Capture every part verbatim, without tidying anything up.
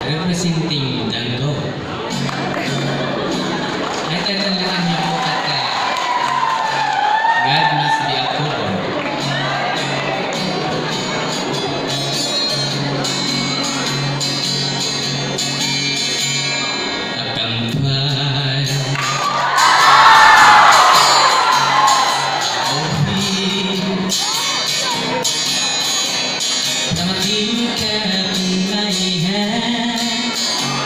representing Django. Ay, tatandaan niyo po at uh, God must be a couple. Akampay Namating ka in my hand.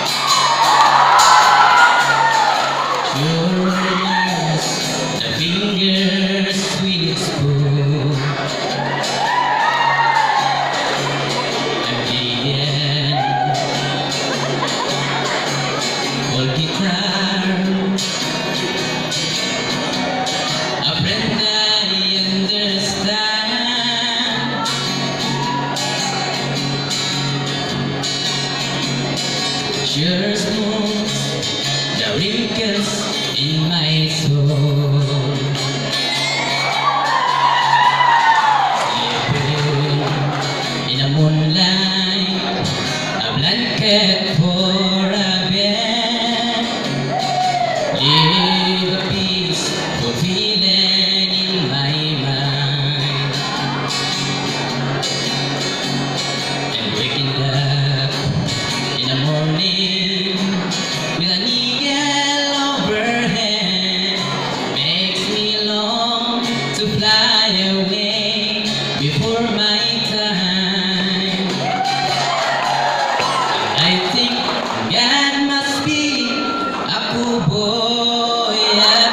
Your words, the fingers whisper. At the end, old guitar, a friend I understand. Sure smooth the wrinkles in my soul. Sleeping in the moonlight, a blanket for a bed. Leave a peaceful feeling in my mind. And waking up in the morning with an eagle overhead makes me long to fly away before my time. I think God must be a kuboy at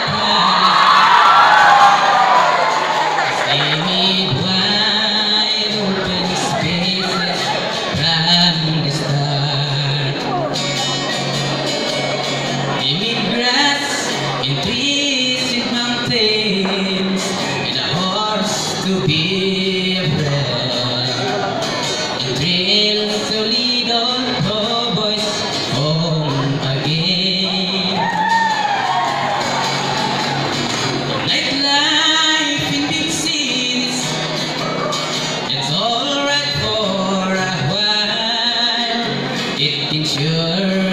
they made wide open spaces from the start. They made grass and trees with mountains and a horse to be a friend. And trails to lead all cowboys home again. Nightlife in big cities, it's alright for a while. It ensures